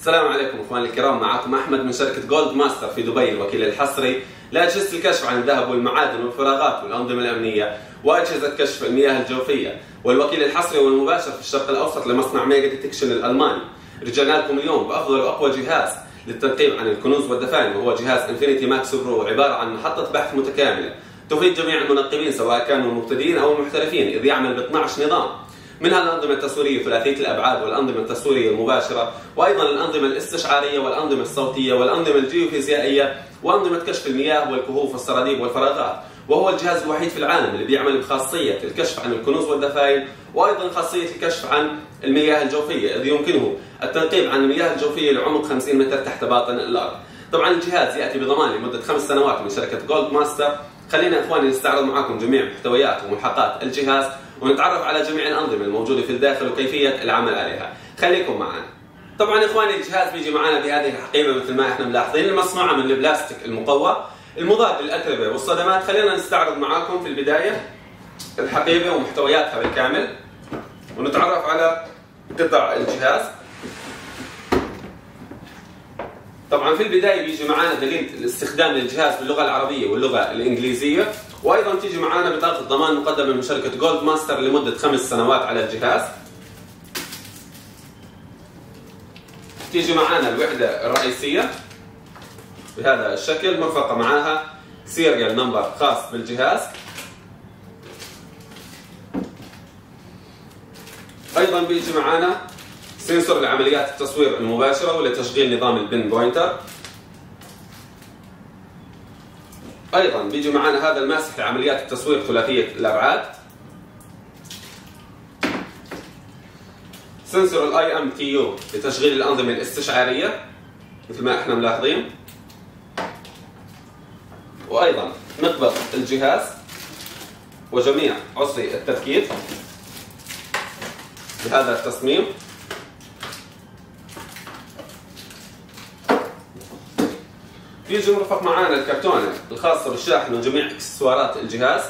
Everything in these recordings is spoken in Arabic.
السلام عليكم اخواني الكرام، معكم احمد من شركة جولد ماستر في دبي، الوكيل الحصري لاجهزة الكشف عن الذهب والمعادن والفراغات والانظمة الامنية واجهزة كشف المياه الجوفية، والوكيل الحصري والمباشر في الشرق الاوسط لمصنع ميجا ديتكشن الالماني. رجعنا لكم اليوم بافضل واقوى جهاز للتنقيب عن الكنوز والدفائن، وهو جهاز انفينيتي ماكس برو، عبارة عن محطة بحث متكاملة تفيد جميع المنقبين سواء كانوا مبتدئين او محترفين، اذ يعمل ب 12 نظام، منها الأنظمة التصويرية ثلاثية الأبعاد والأنظمة التصويرية المباشرة، وأيضا الأنظمة الاستشعارية والأنظمة الصوتية والأنظمة الجيوفيزيائية وأنظمة كشف المياه والكهوف والسراديب والفراغات. وهو الجهاز الوحيد في العالم اللي بيعمل بخاصية الكشف عن الكنوز والدفائن، وأيضا خاصية الكشف عن المياه الجوفية، إذ يمكنه التنقيب عن المياه الجوفية لعمق 50 متر تحت باطن الأرض. طبعا الجهاز يأتي بضمان لمدة 5 سنوات من شركة جولد ماستر. خلينا إخواني نستعرض معكم جميع محتويات وملحقات الجهاز ونتعرف على جميع الأنظمة الموجودة في الداخل وكيفية العمل عليها. خليكم معنا. طبعا إخواني الجهاز بيجي معنا بهذه الحقيبة مثل ما احنا ملاحظين، المصنوعة من البلاستيك المقوى المضاد للأتربة والصدمات. خلينا نستعرض معاكم في البداية الحقيبة ومحتوياتها بالكامل ونتعرف على قطع الجهاز. طبعا في البداية بيجي معنا دليل الاستخدام للجهاز باللغة العربية واللغة الإنجليزية، وأيضا تيجي معنا بطاقة ضمان مقدمة من شركة جولد ماستر لمدة 5 سنوات على الجهاز. تيجي معنا الوحدة الرئيسية بهذا الشكل، مرفقة معها سيريال نمبر خاص بالجهاز. أيضا بيجي معنا سنسور لعمليات التصوير المباشرة ولتشغيل نظام البن بوينتر. أيضا بيجي معنا هذا الماسح لعمليات التصوير ثلاثية الأبعاد. سنسور الاي ام تي يو لتشغيل الأنظمة الاستشعارية مثل ما احنا ملاحظين. وأيضا مقبض الجهاز وجميع عصي التثبيت بهذا التصميم. يجي مرفق معانا الكرتونة الخاصة بالشاحن وجميع اكسسوارات الجهاز.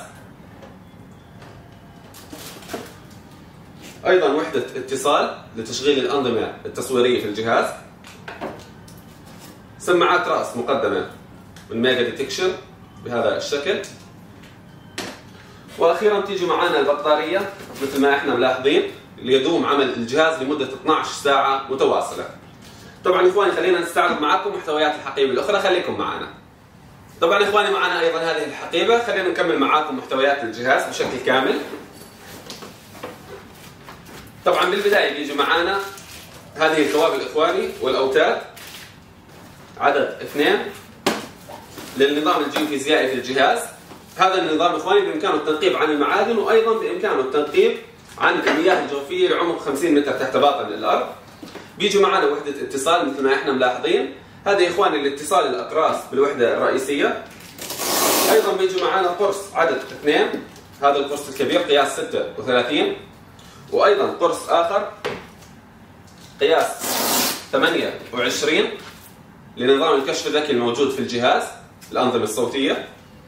أيضا وحدة اتصال لتشغيل الأنظمة التصويرية في الجهاز. سماعات رأس مقدمة من ميجا ديتكشن بهذا الشكل. وأخيرا تيجي معانا البطارية مثل ما احنا ملاحظين ليدوم عمل الجهاز لمدة 12 ساعة متواصلة. طبعا اخواني خلينا نستعرض معكم محتويات الحقيبة الأخرى، خليكم معنا. طبعا اخواني معنا أيضا هذه الحقيبة، خلينا نكمل معاكم محتويات الجهاز بشكل كامل. طبعا بالبداية بيجي معنا هذه الكوابل اخواني والأوتاد عدد 2 للنظام الجيوفيزيائي في الجهاز. هذا النظام اخواني بإمكانه التنقيب عن المعادن، وأيضا بإمكانه التنقيب عن المياه الجوفية لعمق 50 متر تحت باطن الأرض. بيجي معنا وحدة اتصال مثل ما احنا ملاحظين، هذه اخواني الاتصال الأقراص بالوحدة الرئيسية. أيضا بيجي معنا قرص عدد 2، هذا القرص الكبير قياس 36، وأيضا قرص آخر قياس 28 لنظام الكشف الذكي الموجود في الجهاز الأنظمة الصوتية.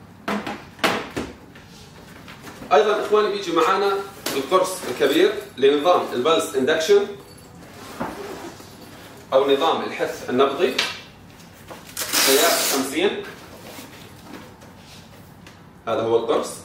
أيضا إخواني بيجي معنا القرص الكبير لنظام البلس اندكشن أو نظام الحث النبضي قياس 50، هذا هو القرص.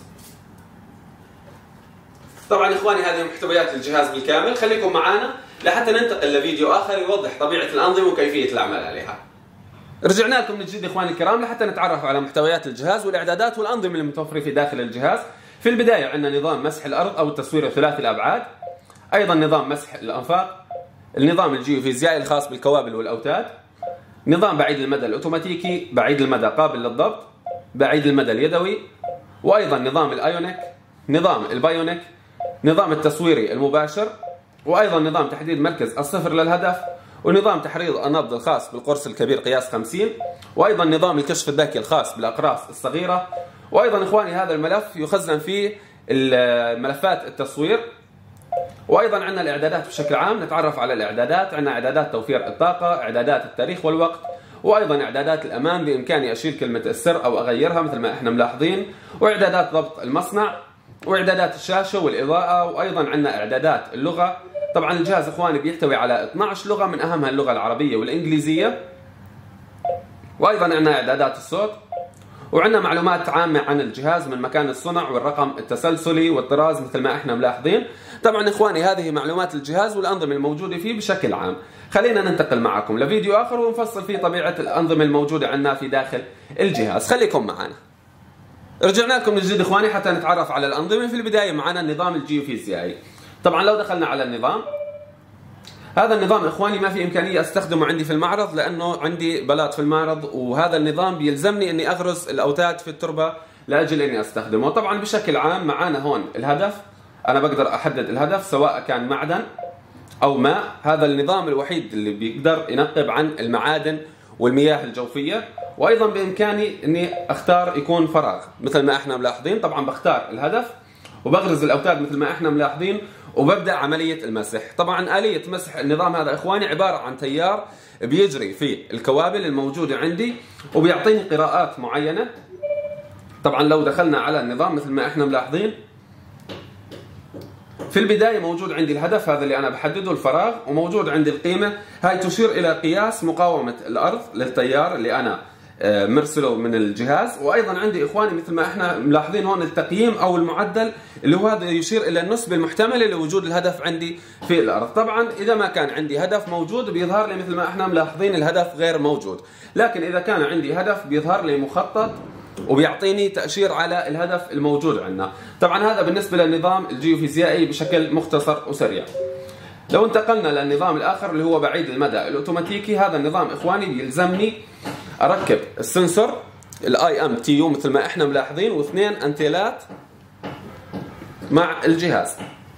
طبعا إخواني هذه محتويات الجهاز بالكامل، خليكم معنا لحتى ننتقل لفيديو آخر يوضح طبيعة الأنظمة وكيفية العمل عليها. رجعنا لكم من جديد إخواني الكرام لحتى نتعرف على محتويات الجهاز والإعدادات والأنظمة المتوفرة في داخل الجهاز. في البداية عندنا نظام مسح الأرض أو التصوير الثلاثي الأبعاد، أيضا نظام مسح الأنفاق، النظام الجيوفيزيائي الخاص بالكوابل والأوتاد، نظام بعيد المدى الأوتوماتيكي، بعيد المدى قابل للضبط، بعيد المدى اليدوي، وأيضا نظام الأيونيك، نظام البايونيك، نظام التصويري المباشر، وأيضا نظام تحديد مركز الصفر للهدف، ونظام تحريض النبض الخاص بالقرص الكبير قياس 50، وأيضا نظام الكشف الذكي الخاص بالأقراص الصغيرة. وأيضا إخواني هذا الملف يخزن فيه ملفات التصوير. وأيضا عندنا الإعدادات بشكل عام، نتعرف على الإعدادات. عندنا إعدادات توفير الطاقة، إعدادات التاريخ والوقت، وأيضا إعدادات الأمان بإمكاني أشيل كلمة السر أو أغيرها مثل ما إحنا ملاحظين، وإعدادات ضبط المصنع، وإعدادات الشاشة والإضاءة، وأيضا عندنا إعدادات اللغة طبعا الجهاز اخواني بيحتوي على 12 لغة، من اهمها اللغة العربية والانجليزية، وايضا عندنا اعدادات الصوت، وعندنا معلومات عامة عن الجهاز من مكان الصنع والرقم التسلسلي والطراز مثل ما احنا ملاحظين. طبعا اخواني هذه معلومات الجهاز والانظمة الموجودة فيه بشكل عام. خلينا ننتقل معكم لفيديو اخر ونفصل فيه طبيعة الانظمة الموجودة عندنا في داخل الجهاز. خليكم معنا. رجعنا لكم من جديد اخواني حتى نتعرف على الانظمة. في البداية معنا النظام الجيوفيزيائي. طبعا لو دخلنا على النظام، هذا النظام اخواني ما في امكانيه استخدمه عندي في المعرض لانه عندي بلاط في المعرض، وهذا النظام بيلزمني اني اغرز الاوتاد في التربه لاجل اني استخدمه. طبعا بشكل عام معانا هون الهدف، انا بقدر احدد الهدف سواء كان معدن او ماء. هذا النظام الوحيد اللي بيقدر ينقب عن المعادن والمياه الجوفيه، وايضا بامكاني اني اختار يكون فراغ مثل ما احنا ملاحظين. طبعا بختار الهدف وبغرز الاوتاد مثل ما احنا ملاحظين، وببدأ عملية المسح. طبعا آلية مسح النظام هذا إخواني عبارة عن تيار بيجري في الكوابل الموجودة عندي وبيعطيني قراءات معينة. طبعا لو دخلنا على النظام مثل ما احنا ملاحظين، في البداية موجود عندي الهدف هذا اللي أنا بحدده الفراغ، وموجود عندي القيمة هاي تشير إلى قياس مقاومة الأرض للتيار اللي أنا مرسله من الجهاز. وايضا عندي اخواني مثل ما احنا ملاحظين هون التقييم او المعدل اللي هو هذا يشير الى النسبه المحتمله لوجود الهدف عندي في الارض. طبعا اذا ما كان عندي هدف موجود بيظهر لي مثل ما احنا ملاحظين الهدف غير موجود، لكن اذا كان عندي هدف بيظهر لي مخطط وبيعطيني تاشير على الهدف الموجود عندنا. طبعا هذا بالنسبه للنظام الجيوفيزيائي بشكل مختصر وسريع. لو انتقلنا للنظام الاخر اللي هو بعيد المدى الاوتوماتيكي، هذا النظام اخواني بيلزمني اركب السنسور الاي ام تي يو مثل ما احنا ملاحظين، واثنين انتيلات مع الجهاز.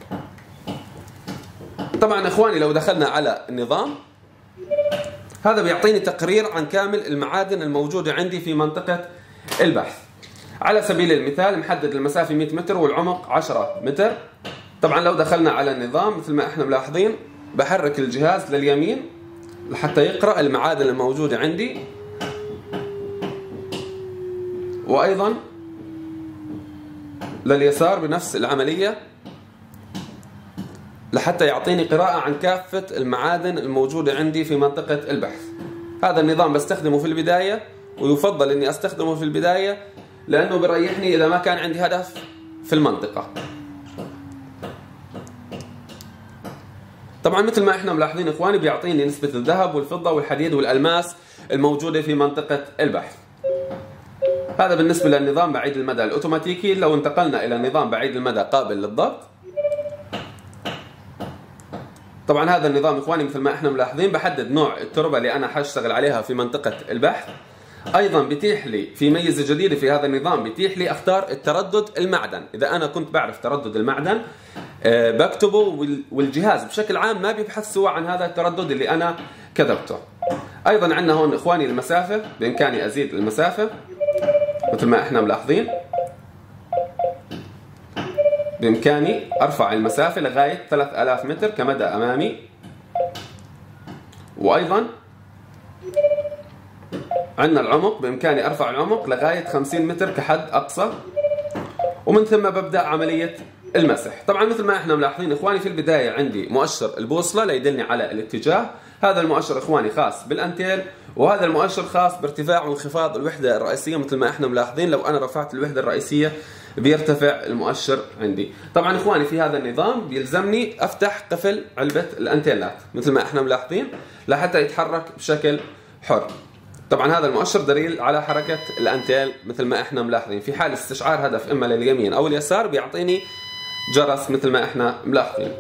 طبعا اخواني لو دخلنا على النظام هذا بيعطيني تقرير عن كامل المعادن الموجودة عندي في منطقة البحث. على سبيل المثال محدد المسافة 100 متر والعمق 10 متر. طبعا لو دخلنا على النظام مثل ما احنا ملاحظين بحرك الجهاز لليمين لحتى يقرأ المعادن الموجودة عندي، وأيضا لليسار بنفس العملية لحتى يعطيني قراءة عن كافة المعادن الموجودة عندي في منطقة البحث. هذا النظام بستخدمه في البداية، ويفضل أني أستخدمه في البداية لأنه بيريحني إذا ما كان عندي هدف في المنطقة. طبعا مثل ما احنا ملاحظين اخواني بيعطيني نسبة الذهب والفضة والحديد والألماس الموجودة في منطقة البحث. هذا بالنسبة للنظام بعيد المدى الأوتوماتيكي. لو انتقلنا إلى نظام بعيد المدى قابل للضغط، طبعا هذا النظام اخواني مثل ما احنا ملاحظين بحدد نوع التربة اللي أنا حاشتغل عليها في منطقة البحث. أيضا بتيح لي في ميزة جديدة في هذا النظام، بتيح لي أختار التردد المعدن. إذا أنا كنت بعرف تردد المعدن بكتبه، والجهاز بشكل عام ما بيبحث سوى عن هذا التردد اللي أنا كتبته. أيضا عندنا هون إخواني المسافة، بإمكاني أزيد المسافة مثل ما احنا ملاحظين. بإمكاني أرفع المسافة لغاية 3000 متر كمدى أمامي، وأيضا عندنا العمق، بإمكاني أرفع العمق لغاية 50 متر كحد أقصى، ومن ثم ببدأ عملية المسح. طبعا مثل ما احنا ملاحظين اخواني في البداية عندي مؤشر البوصلة ليدلني على الاتجاه. هذا المؤشر اخواني خاص بالانتيل، وهذا المؤشر خاص بارتفاع وانخفاض الوحدة الرئيسية. مثل ما احنا ملاحظين لو انا رفعت الوحدة الرئيسية بيرتفع المؤشر عندي. طبعا اخواني في هذا النظام بيلزمني افتح قفل علبة الانتيلات مثل ما احنا ملاحظين لحتى يتحرك بشكل حر. طبعا هذا المؤشر دليل على حركة الانتيل مثل ما احنا ملاحظين. في حال استشعار هدف اما لليمين او اليسار بيعطيني جرس مثل ما احنا ملاحظين.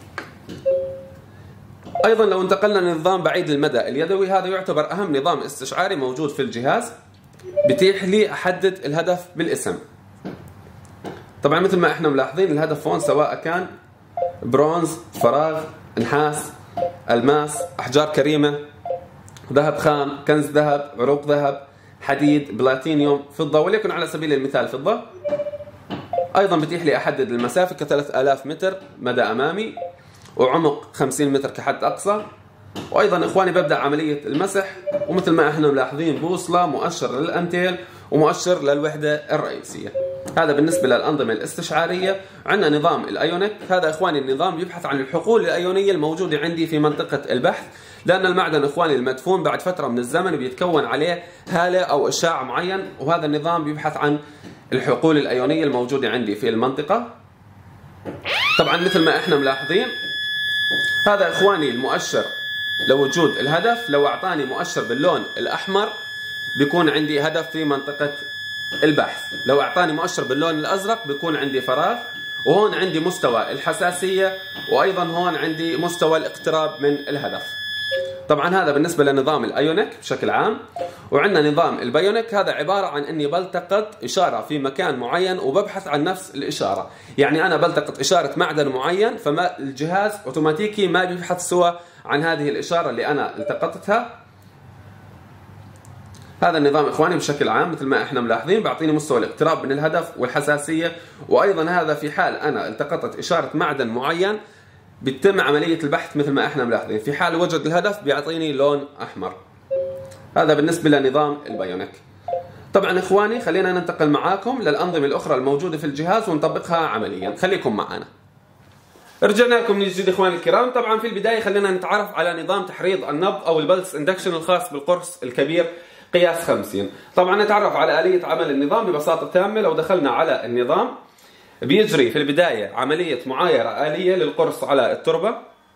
ايضا لو انتقلنا لنظام بعيد المدى اليدوي، هذا يعتبر اهم نظام استشعاري موجود في الجهاز، بتيح لي احدد الهدف بالاسم. طبعا مثل ما احنا ملاحظين الهدف هون سواء كان برونز، فراغ، نحاس، الماس، احجار كريمة، ذهب خام، كنز ذهب، عروق ذهب، حديد، بلاتينيوم، فضة، وليكن على سبيل المثال فضة. ايضا بتيح لي احدد المسافة ك3000 متر مدى امامي، وعمق 50 متر كحد اقصى. وايضا اخواني ببدأ عملية المسح، ومثل ما احنا ملاحظين بوصلة، مؤشر للانتيل، ومؤشر للوحدة الرئيسية. هذا بالنسبة للأنظمة الاستشعارية. عندنا نظام الأيونيك. هذا إخواني النظام بيبحث عن الحقول الأيونية الموجودة عندي في منطقة البحث، لأن المعدن إخواني المدفون بعد فترة من الزمن بيتكون عليه هالة أو إشعاع معين، وهذا النظام بيبحث عن الحقول الأيونية الموجودة عندي في المنطقة. طبعا مثل ما احنا ملاحظين هذا إخواني المؤشر لوجود الهدف. لو أعطاني مؤشر باللون الأحمر بيكون عندي هدف في منطقة البحث، لو أعطاني مؤشر باللون الأزرق بيكون عندي فراغ، وهون عندي مستوى الحساسية، وأيضا هون عندي مستوى الاقتراب من الهدف. طبعا هذا بالنسبة لنظام الأيونيك بشكل عام. وعندنا نظام البايونيك، هذا عبارة عن أني بلتقط إشارة في مكان معين وببحث عن نفس الإشارة. يعني أنا بلتقط إشارة معدن معين، فما الجهاز أوتوماتيكي ما بيبحث سوى عن هذه الإشارة اللي أنا التقطتها. هذا النظام إخواني بشكل عام مثل ما إحنا ملاحظين بعطيني مستوى الاقتراب من الهدف والحساسية، وأيضا هذا في حال أنا التقطت إشارة معدن معين بيتم عملية البحث مثل ما إحنا ملاحظين، في حال وجد الهدف بيعطيني لون أحمر. هذا بالنسبة لنظام البايونيك. طبعا إخواني خلينا ننتقل معاكم للأنظمة الأخرى الموجودة في الجهاز ونطبقها عمليا، خليكم معنا. رجعنا لكم من جديد إخواني الكرام. طبعا في البداية خلينا نتعرف على نظام تحريض النبض أو البلس اندكشن الخاص بالقرص الكبير قياس 50. طبعا نتعرف على آلية عمل النظام ببساطة تامة. لو دخلنا على النظام بيجري في البداية عملية معايرة آلية للقرص على التربة.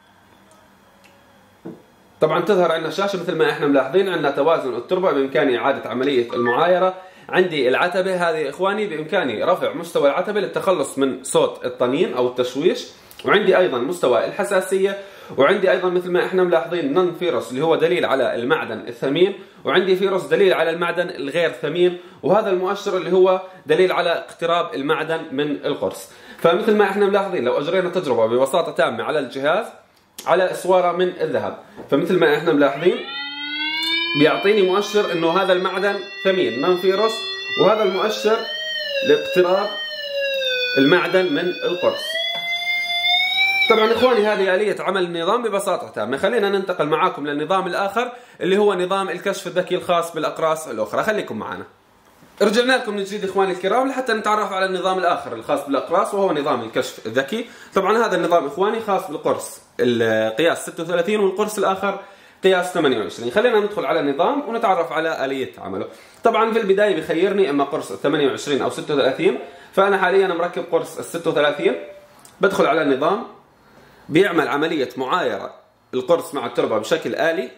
طبعا تظهر عندنا شاشة مثل ما احنا ملاحظين، عندنا توازن التربة، بإمكاني إعادة عملية المعايرة. عندي العتبة هذه إخواني بإمكاني رفع مستوى العتبة للتخلص من صوت الطنين أو التشويش، وعندي أيضا مستوى الحساسية، وعندي أيضا مثل ما احنا ملاحظين نون فيروس اللي هو دليل على المعدن الثمين، وعندي فيروس دليل على المعدن الغير ثمين، وهذا المؤشر اللي هو دليل على اقتراب المعدن من القرص. فمثل ما احنا ملاحظين لو أجرينا تجربة ببساطة تامة على الجهاز على اسواره من الذهب، فمثل ما احنا ملاحظين بيعطيني مؤشر انه هذا المعدن ثمين نون فيروس، وهذا المؤشر لاقتراب المعدن من القرص. طبعا اخواني هذه آلية عمل النظام ببساطة تامة. خلينا ننتقل معاكم للنظام الآخر اللي هو نظام الكشف الذكي الخاص بالأقراص الأخرى، خليكم معنا. رجعنا لكم من جديد إخواني الكرام لحتى نتعرف على النظام الآخر الخاص بالأقراص وهو نظام الكشف الذكي. طبعا هذا النظام إخواني خاص بالقرص القياس 36 والقرص الآخر قياس 28. خلينا ندخل على النظام ونتعرف على آلية عمله. طبعا في البداية بخيرني إما قرص 28 أو 36، فأنا حاليا مركب قرص 36. بدخل على النظام بيعمل عملية معايرة القرص مع التربة بشكل آلي.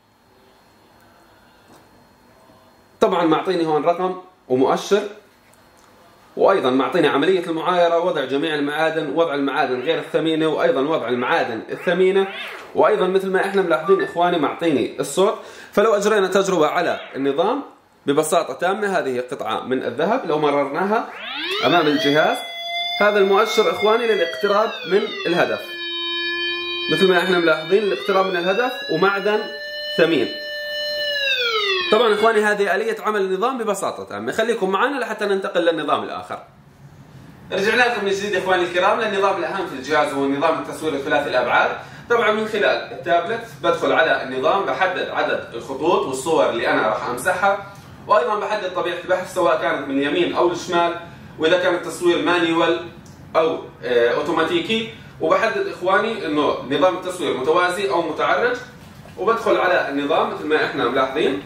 طبعا معطيني هون رقم ومؤشر، وأيضا معطيني عملية المعايرة، وضع جميع المعادن، وضع المعادن غير الثمينة، وأيضا وضع المعادن الثمينة، وأيضا مثل ما احنا ملاحظين إخواني معطيني الصوت. فلو أجرينا تجربة على النظام ببساطة تامة، هذه قطعة من الذهب لو مررناها أمام الجهاز، هذا المؤشر إخواني للاقتراب من الهدف. مثل ما احنا ملاحظين الاقتراب من الهدف ومعدن ثمين. طبعا إخواني هذه آلية عمل النظام ببساطة تامة. خليكم معنا لحتى ننتقل للنظام الآخر. رجعنا لكم من جديد إخواني الكرام للنظام الأهم في الجهاز وهو نظام التصوير الثلاثي الأبعاد. طبعا من خلال التابلت بدخل على النظام، بحدد عدد الخطوط والصور اللي أنا راح أمسحها، وأيضا بحدد طبيعة البحث سواء كانت من اليمين أو الشمال، وإذا كان التصوير مانيوال أو أوتوماتيكي، وبحدد إخواني إنه نظام التصوير متوازي أو متعرج، وبدخل على النظام مثل ما إحنا ملاحظين.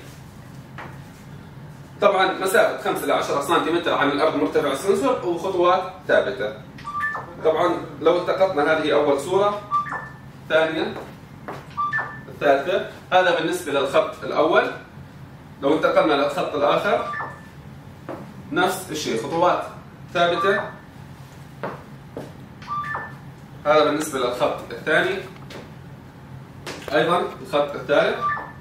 طبعا مسافة 5 إلى 10 سنتيمتر عن الأرض مرتفع السنسور وخطوات ثابتة. طبعا لو التقطنا هذه أول صورة، ثانيا، الثالثة، هذا بالنسبة للخط الأول. لو انتقلنا للخط الآخر نفس الشيء، خطوات ثابتة. هذا بالنسبة للخط الثاني، أيضا الخط الثالث.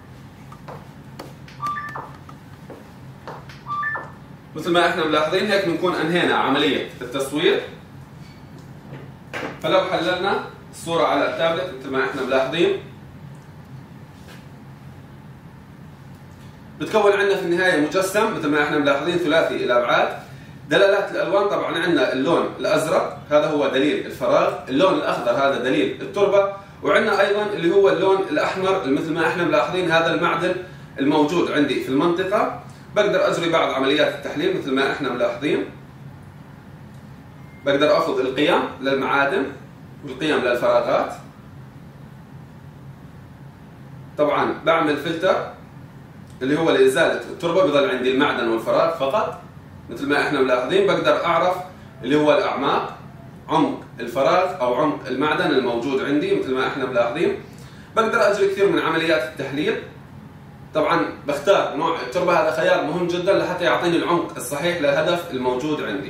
مثل ما احنا ملاحظين هيك بنكون انهينا عملية التصوير. فلو حللنا الصورة على التابلت مثل ما احنا ملاحظين بتكون عندنا في النهاية مجسم مثل ما احنا ملاحظين ثلاثي الأبعاد. دلالات الألوان طبعا عندنا اللون الأزرق هذا هو دليل الفراغ، اللون الأخضر هذا دليل التربة، وعندنا أيضا اللي هو اللون الأحمر مثل ما احنا ملاحظين هذا المعدن الموجود عندي في المنطقة. بقدر أجري بعض عمليات التحليل مثل ما احنا ملاحظين. بقدر اخذ القيم للمعادن والقيم للفراغات. طبعا بعمل فلتر اللي هو لإزالة التربة، بيظل عندي المعدن والفراغ فقط مثل ما احنا ملاحظين. بقدر اعرف اللي هو الاعماق، عمق الفراغ او عمق المعدن الموجود عندي مثل ما احنا ملاحظين. بقدر اجري كثير من عمليات التحليل. طبعا بختار نوع التربة، هذا خيار مهم جدا لحتى يعطيني العمق الصحيح للهدف الموجود عندي.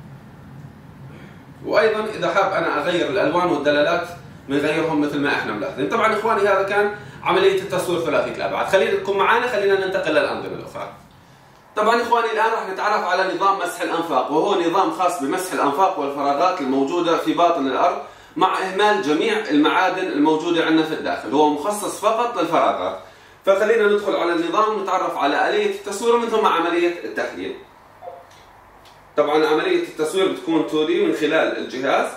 وايضا اذا حاب انا اغير الالوان والدلالات بنغيرهم مثل ما احنا ملاحظين. طبعا اخواني هذا كان عملية التصوير ثلاثي الابعاد. خليكم معنا، خلينا ننتقل للانظمة الاخرى. طبعا اخواني الان راح نتعرف على نظام مسح الانفاق، وهو نظام خاص بمسح الانفاق والفراغات الموجودة في باطن الارض مع اهمال جميع المعادن الموجودة عندنا في الداخل. هو مخصص فقط للفراغات. فخلينا ندخل على النظام ونتعرف على آلية التصوير ومن ثم عملية التحليل. طبعا عملية التصوير بتكون 2D من خلال الجهاز،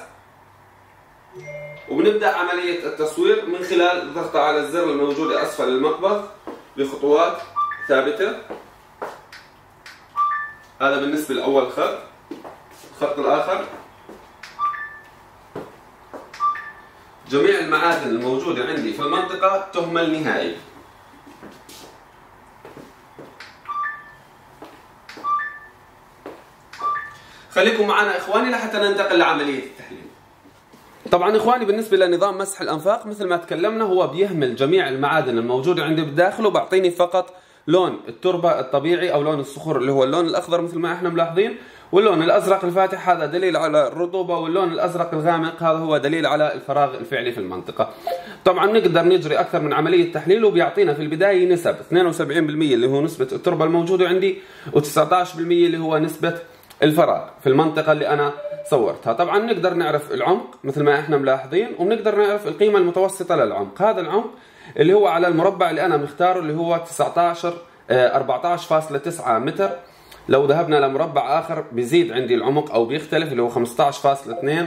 وبنبدأ عملية التصوير من خلال الضغط على الزر الموجود أسفل المقبض بخطوات ثابتة. هذا بالنسبة لأول خط. الخط الآخر جميع المعادن الموجودة عندي في المنطقة تهمل نهائي. خليكم معنا اخواني لحتى ننتقل لعملية التحليل. طبعا اخواني بالنسبة لنظام مسح الانفاق مثل ما تكلمنا هو بيهمل جميع المعادن الموجودة عندي بالداخل، وبعطيني فقط لون التربة الطبيعي او لون الصخور اللي هو اللون الاخضر مثل ما احنا ملاحظين، واللون الازرق الفاتح هذا دليل على الرطوبة، واللون الازرق الغامق هذا هو دليل على الفراغ الفعلي في المنطقة. طبعا نقدر نجري اكثر من عملية تحليل، وبيعطينا في البداية نسب 72% اللي هو نسبة التربة الموجودة عندي، و19% اللي هو نسبة الفراغ في المنطقة اللي أنا صورتها. طبعا نقدر نعرف العمق مثل ما احنا ملاحظين، وبنقدر نعرف القيمة المتوسطة للعمق. هذا العمق اللي هو على المربع اللي أنا مختاره اللي هو 14.9 متر. لو ذهبنا لمربع آخر بيزيد عندي العمق أو بيختلف اللي هو 15.2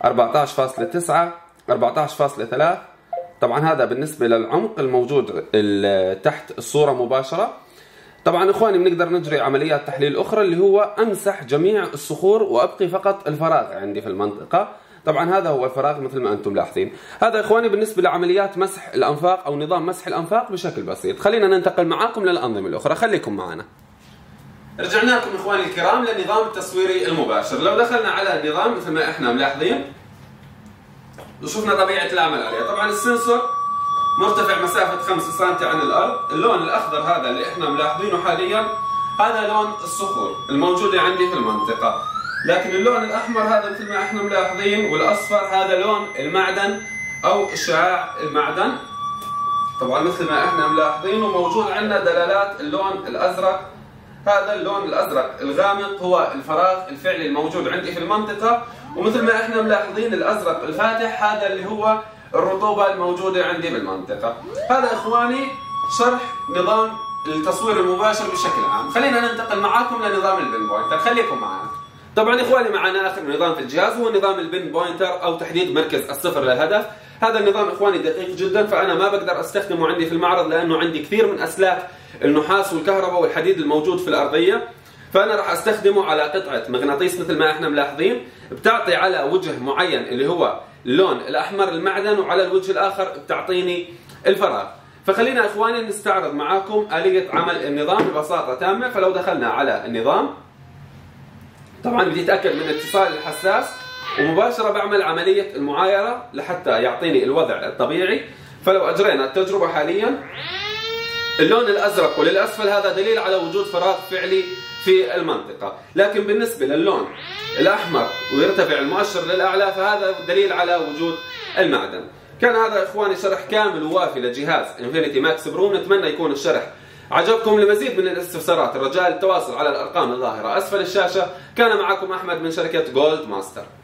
14.9 14.3. طبعا هذا بالنسبة للعمق الموجود تحت الصورة مباشرة. طبعا اخواني بنقدر نجري عمليات تحليل اخرى اللي هو امسح جميع الصخور وابقي فقط الفراغ عندي في المنطقة. طبعا هذا هو الفراغ مثل ما انتم ملاحظين. هذا اخواني بالنسبة لعمليات مسح الانفاق او نظام مسح الانفاق بشكل بسيط. خلينا ننتقل معاكم للانظمة الاخرى، خليكم معنا. رجعنا لكم اخواني الكرام للنظام التصويري المباشر. لو دخلنا على النظام مثل ما احنا ملاحظين وشفنا طبيعة العمل عليه. طبعا السنسور مرتفع مسافة 5 سم عن الأرض. اللون الأخضر هذا اللي احنا ملاحظينه حاليا هذا لون الصخور الموجودة عندي في المنطقة، لكن اللون الأحمر هذا مثل ما احنا ملاحظين، والأصفر هذا لون المعدن أو شعاع المعدن. طبعا مثل ما احنا ملاحظين وموجود عندنا دلالات اللون الأزرق. هذا اللون الأزرق الغامق هو الفراغ الفعلي الموجود عندي في المنطقة، ومثل ما احنا ملاحظين الأزرق الفاتح هذا اللي هو الرطوبة الموجودة عندي بالمنطقة. هذا اخواني شرح نظام التصوير المباشر بشكل عام. خلينا ننتقل معاكم لنظام البن بوينتر، خليكم معنا. طبعا اخواني معنا اخر نظام في الجهاز هو نظام البن بوينتر او تحديد مركز الصفر للهدف. هذا النظام اخواني دقيق جدا، فانا ما بقدر استخدمه عندي في المعرض لانه عندي كثير من اسلاك النحاس والكهرباء والحديد الموجود في الارضية، فانا راح استخدمه على قطعة مغناطيس مثل ما احنا ملاحظين بتعطي على وجه معين اللي هو اللون الأحمر المعدن، وعلى الوجه الآخر بتعطيني الفراغ. فخلينا اخواني نستعرض معاكم آلية عمل النظام ببساطة تامة. فلو دخلنا على النظام طبعا بدي اتأكد من اتصال الحساس، ومباشرة بعمل عملية المعايرة لحتى يعطيني الوضع الطبيعي. فلو اجرينا التجربة حاليا اللون الأزرق وللأسفل هذا دليل على وجود فراغ فعلي في المنطقة، لكن بالنسبة للون الأحمر ويرتفع المؤشر للأعلى فهذا دليل على وجود المعدن. كان هذا إخواني شرح كامل ووافي لجهاز انفينيتي ماكس برو. نتمنى يكون الشرح عجبكم. لمزيد من الاستفسارات الرجاء التواصل على الأرقام الظاهرة أسفل الشاشة. كان معكم أحمد من شركة جولد ماستر.